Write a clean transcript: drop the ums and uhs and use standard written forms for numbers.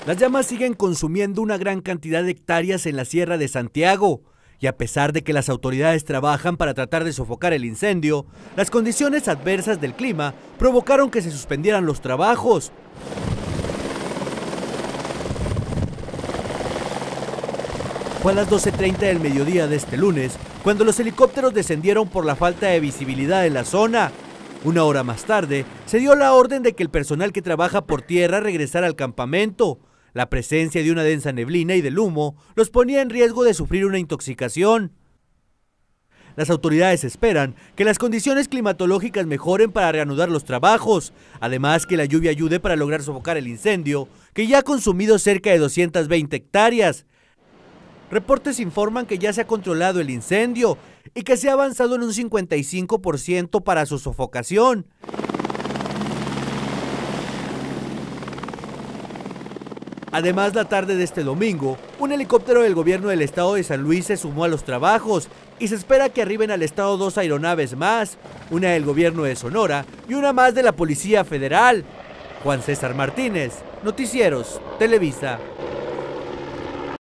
Las llamas siguen consumiendo una gran cantidad de hectáreas en la Sierra de Santiago, y a pesar de que las autoridades trabajan para tratar de sofocar el incendio, las condiciones adversas del clima provocaron que se suspendieran los trabajos. Fue a las 12:30 del mediodía de este lunes cuando los helicópteros descendieron por la falta de visibilidad en la zona. Una hora más tarde, se dio la orden de que el personal que trabaja por tierra regresara al campamento. La presencia de una densa neblina y del humo los ponía en riesgo de sufrir una intoxicación. Las autoridades esperan que las condiciones climatológicas mejoren para reanudar los trabajos, además que la lluvia ayude para lograr sofocar el incendio, que ya ha consumido cerca de 220 hectáreas. Reportes informan que ya se ha controlado el incendio y que se ha avanzado en un 55% para su sofocación. Además, la tarde de este domingo, un helicóptero del gobierno del estado de San Luis se sumó a los trabajos y se espera que arriben al estado 2 aeronaves más, una del gobierno de Sonora y una más de la Policía Federal. Juan César Martínez, Noticieros Televisa.